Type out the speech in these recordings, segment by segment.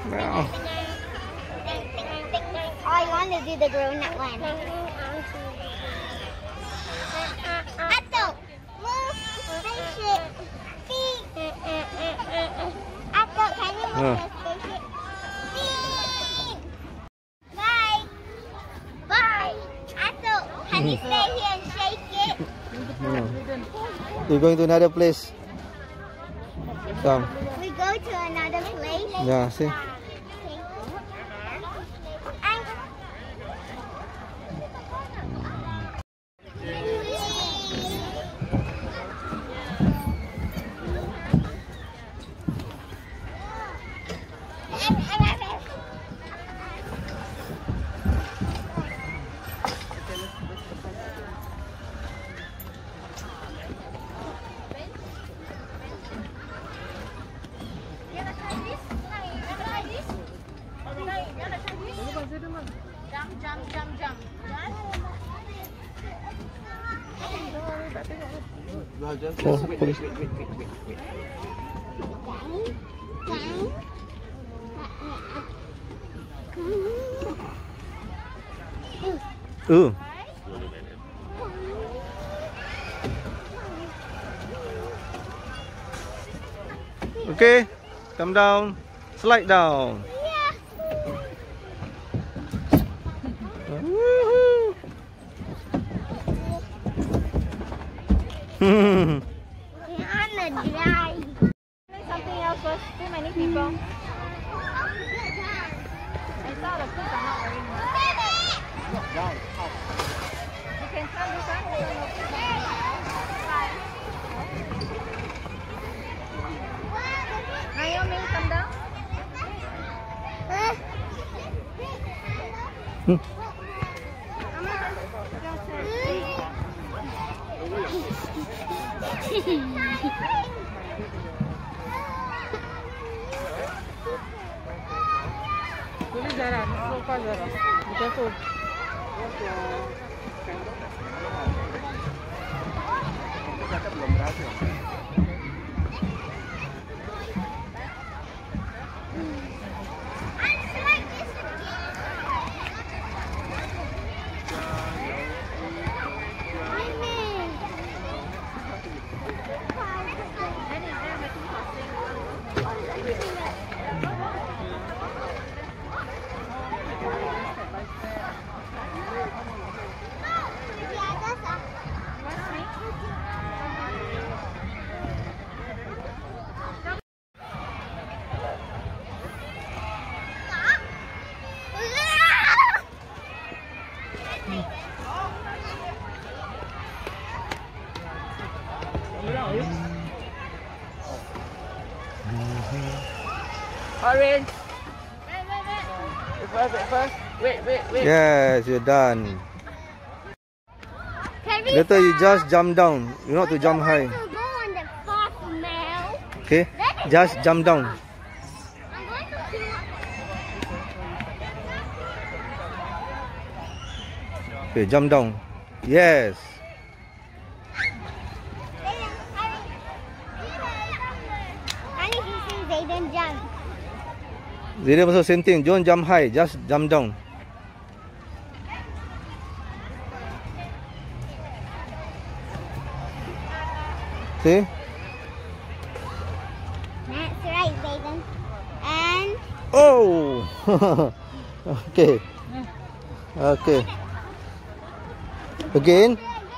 No. I want to do the grown-up one. Ato, move, spaceship. Beep. Ato, can you move the spaceship? Beep. Bye. Bye. Ato, can you stay here and shake it? We're going to another place. Come. We go to another place? Yeah, see. Oh, wait. Ooh. Okay, come down, slide down. On the drive. Something else first. Too many people. I saw the kids are not wearing masks. You can come this one. Naomi, come down. Boleh Zara, lupa Zara. Betul. Kita belum berhasil. Orange. Wait. Wait. Yes, you're done. Later you just jump down. You not to jump high. Okay, just jump down. Okay, jump down. Yes. Zayden also same thing. Don't jump high, just jump down. See? That's right, Zayden. And oh, okay, okay. Again.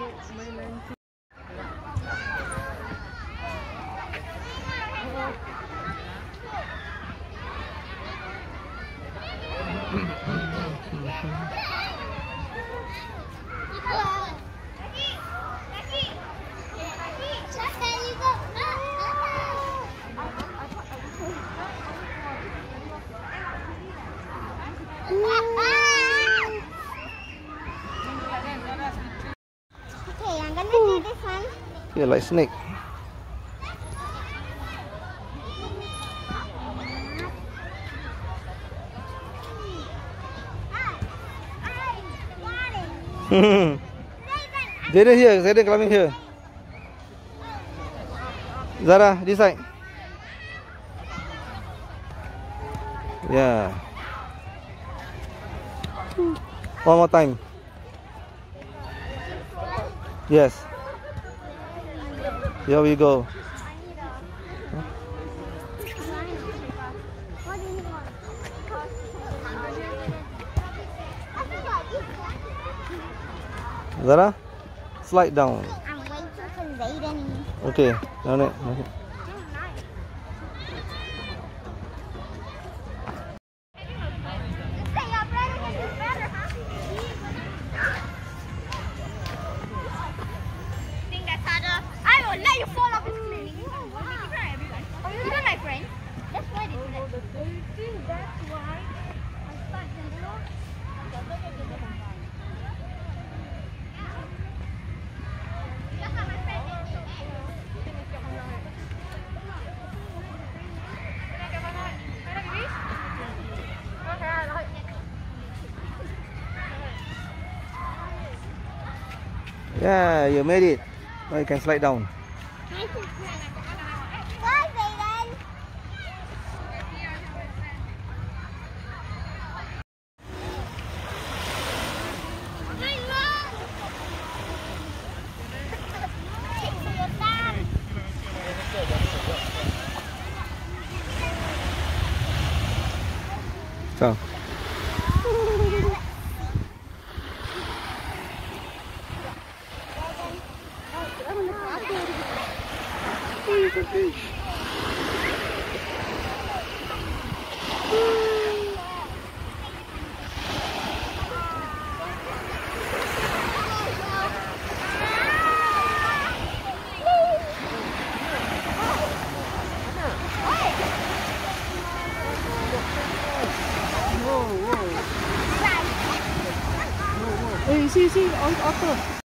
Okay, I'm gonna do this one. Yeah, like snake. Zayden here, Zayden climbing here. Zara, this side. Yeah. One more time. Yes. Here we go. Zara, slide down. I'm waiting for Zayden. Okay, down it. Think that's harder. I will let you fall off this cliff. You don't like friends? That's why they do that. That's why I start Yeah, you made it. Now you can slide down. Bye, Zayden. So. Hey, see, otter.